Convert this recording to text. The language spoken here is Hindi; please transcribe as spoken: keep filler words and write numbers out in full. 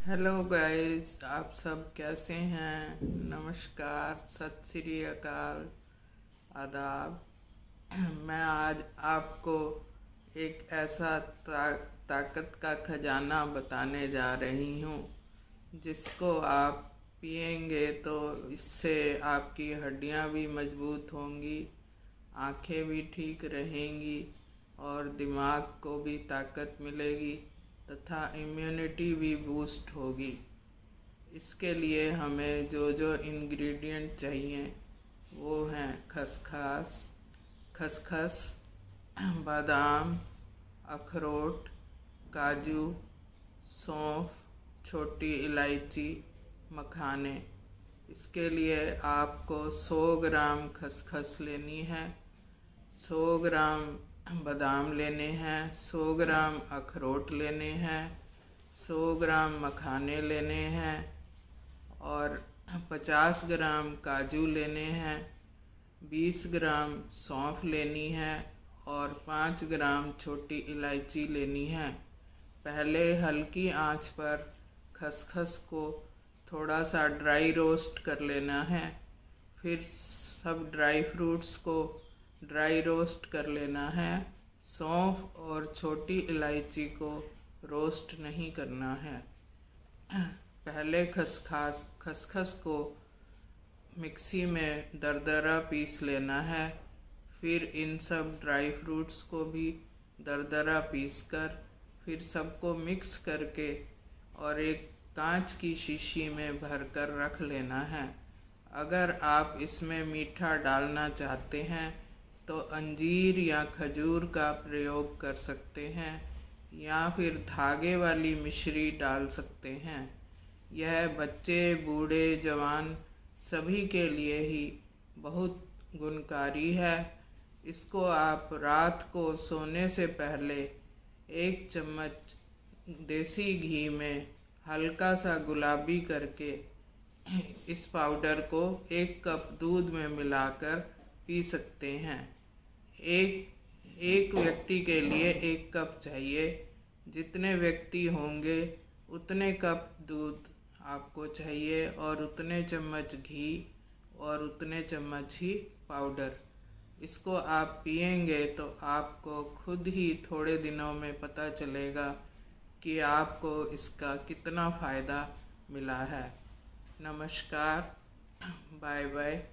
हेलो गाइस, आप सब कैसे हैं। नमस्कार, सत श्री अकाल, आदाब। मैं आज आपको एक ऐसा ता, ताकत का खजाना बताने जा रही हूँ जिसको आप पिएंगे तो इससे आपकी हड्डियाँ भी मजबूत होंगी, आँखें भी ठीक रहेंगी और दिमाग को भी ताकत मिलेगी तथा इम्यूनिटी भी बूस्ट होगी। इसके लिए हमें जो जो इंग्रेडिएंट चाहिए वो हैं खसखस खसखस बादाम, अखरोट, काजू, सौंफ, छोटी इलायची, मखाने। इसके लिए आपको सौ ग्राम खसखस लेनी है, सौ ग्राम बादाम लेने हैं, सौ ग्राम अखरोट लेने हैं, सौ ग्राम मखाने लेने हैं और पचास ग्राम काजू लेने हैं, बीस ग्राम सौंफ लेनी है और पाँच ग्राम छोटी इलायची लेनी है। पहले हल्की आंच पर खसखस को थोड़ा सा ड्राई रोस्ट कर लेना है, फिर सब ड्राई फ्रूट्स को ड्राई रोस्ट कर लेना है। सौंफ और छोटी इलायची को रोस्ट नहीं करना है। पहले खसखस खसखस को मिक्सी में दरदरा पीस लेना है, फिर इन सब ड्राई फ्रूट्स को भी दरदरा पीसकर फिर सबको मिक्स करके और एक कांच की शीशी में भरकर रख लेना है। अगर आप इसमें मीठा डालना चाहते हैं तो अंजीर या खजूर का प्रयोग कर सकते हैं या फिर धागे वाली मिश्री डाल सकते हैं। यह बच्चे, बूढ़े, जवान सभी के लिए ही बहुत गुणकारी है। इसको आप रात को सोने से पहले एक चम्मच देसी घी में हल्का सा गुलाबी करके इस पाउडर को एक कप दूध में मिलाकर पी सकते हैं। एक एक व्यक्ति के लिए एक कप चाहिए। जितने व्यक्ति होंगे उतने कप दूध आपको चाहिए और उतने चम्मच घी और उतने चम्मच ही पाउडर। इसको आप पिएंगे तो आपको खुद ही थोड़े दिनों में पता चलेगा कि आपको इसका कितना फ़ायदा मिला है। नमस्कार, बाय बाय।